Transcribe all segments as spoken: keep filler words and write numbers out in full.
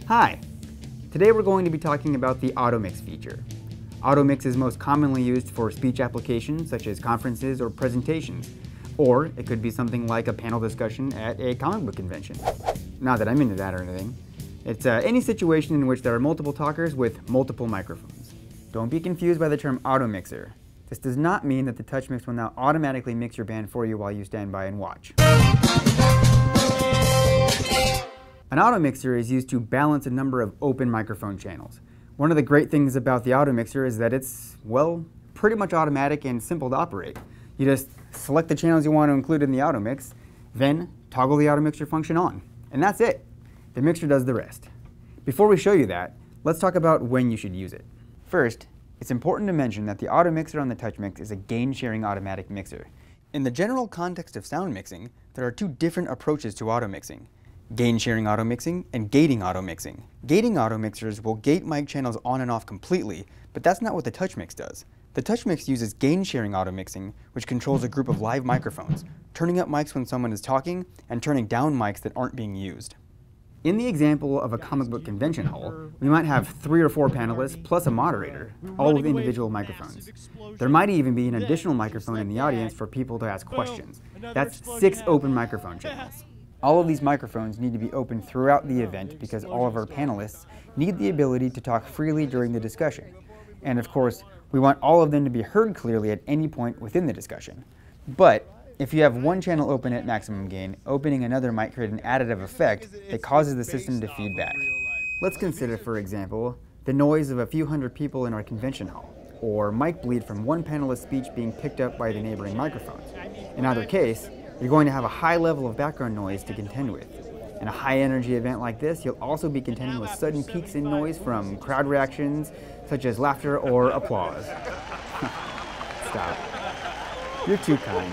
Hi! Today we're going to be talking about the auto mix feature. Auto mix is most commonly used for speech applications such as conferences or presentations, or it could be something like a panel discussion at a comic book convention. Not that I'm into that or anything. It's uh, any situation in which there are multiple talkers with multiple microphones. Don't be confused by the term auto mixer. This does not mean that the TouchMix will now automatically mix your band for you while you stand by and watch. An auto mixer is used to balance a number of open microphone channels. One of the great things about the auto mixer is that it's, well, pretty much automatic and simple to operate. You just select the channels you want to include in the auto mix, then toggle the auto mixer function on, and that's it. The mixer does the rest. Before we show you that, let's talk about when you should use it. First, it's important to mention that the auto mixer on the TouchMix is a gain-sharing automatic mixer. In the general context of sound mixing, there are two different approaches to auto mixing: gain-sharing auto mixing and gating auto mixing. Gating auto mixers will gate mic channels on and off completely, but that's not what the TouchMix does. The TouchMix uses gain-sharing auto mixing, which controls a group of live microphones, turning up mics when someone is talking and turning down mics that aren't being used. In the example of a comic book convention hall, we might have three or four panelists plus a moderator, all with individual microphones. There might even be an additional microphone in the audience for people to ask questions. That's six open microphone channels. All of these microphones need to be open throughout the event because all of our panelists need the ability to talk freely during the discussion. And of course, we want all of them to be heard clearly at any point within the discussion. But if you have one channel open at maximum gain, opening another might create an additive effect that causes the system to feed back. Let's consider, for example, the noise of a few hundred people in our convention hall, or mic bleed from one panelist's speech being picked up by the neighboring microphones. In either case, you're going to have a high level of background noise to contend with. In a high-energy event like this, you'll also be contending with sudden peaks in noise from crowd reactions, such as laughter or applause. Stop. You're too kind.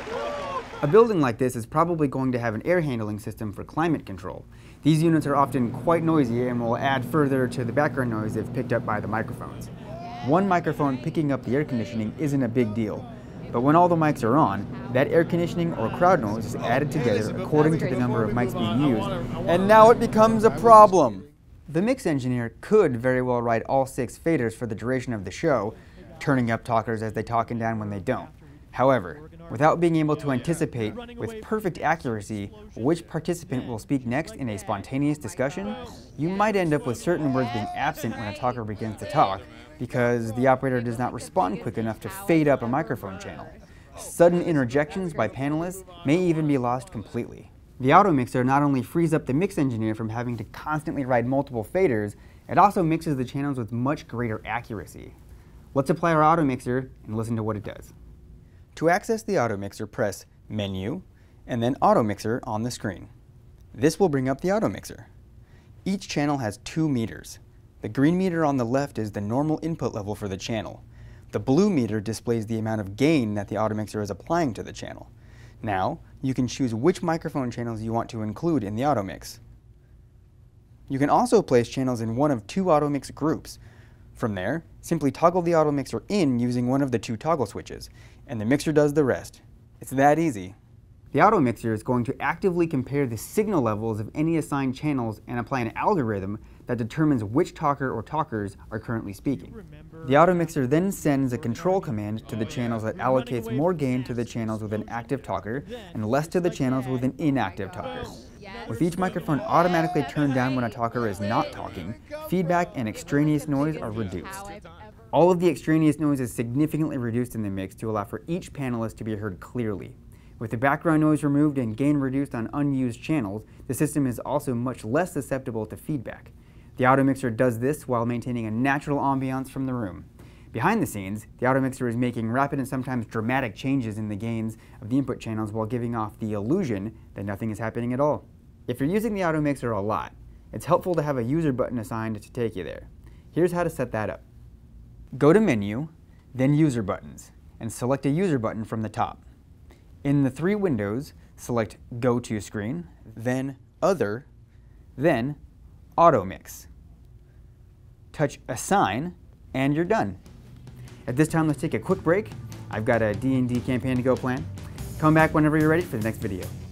A building like this is probably going to have an air handling system for climate control. These units are often quite noisy and will add further to the background noise if picked up by the microphones. One microphone picking up the air conditioning isn't a big deal, but when all the mics are on, that air conditioning or crowd noise is added together according to the number of mics being used, and now it becomes a problem. The mix engineer could very well write all six faders for the duration of the show, turning up talkers as they talk and down when they don't. However, without being able to anticipate with perfect accuracy which participant will speak next in a spontaneous discussion, you might end up with certain words being absent when a talker begins to talk because the operator does not respond quick enough to fade up a microphone channel. Sudden interjections by panelists may even be lost completely. The auto mixer not only frees up the mix engineer from having to constantly write multiple faders, it also mixes the channels with much greater accuracy. Let's apply our auto mixer and listen to what it does. To access the auto mixer, press Menu and then Auto Mixer on the screen. This will bring up the auto mixer. Each channel has two meters. The green meter on the left is the normal input level for the channel. The blue meter displays the amount of gain that the auto mixer is applying to the channel. Now, you can choose which microphone channels you want to include in the auto mix. You can also place channels in one of two auto mix groups. From there, simply toggle the auto mixer in using one of the two toggle switches, and the mixer does the rest. It's that easy. The auto mixer is going to actively compare the signal levels of any assigned channels and apply an algorithm that determines which talker or talkers are currently speaking. The auto mixer then sends a control command to the channels that allocates more gain to the channels with an active talker and less to the channels with an inactive talker. With each microphone automatically turned down when a talker is not talking, feedback and extraneous noise are reduced. All of the extraneous noise is significantly reduced in the mix to allow for each panelist to be heard clearly. With the background noise removed and gain reduced on unused channels, the system is also much less susceptible to feedback. The auto mixer does this while maintaining a natural ambiance from the room. Behind the scenes, the auto mixer is making rapid and sometimes dramatic changes in the gains of the input channels while giving off the illusion that nothing is happening at all. If you're using the auto mixer a lot, it's helpful to have a user button assigned to take you there. Here's how to set that up. Go to Menu, then User Buttons, and select a user button from the top. In the three windows, select Go To Screen, then Other, then Auto Mix. Touch Assign, and you're done. At this time, let's take a quick break. I've got a D and D campaign to go plan. Come back whenever you're ready for the next video.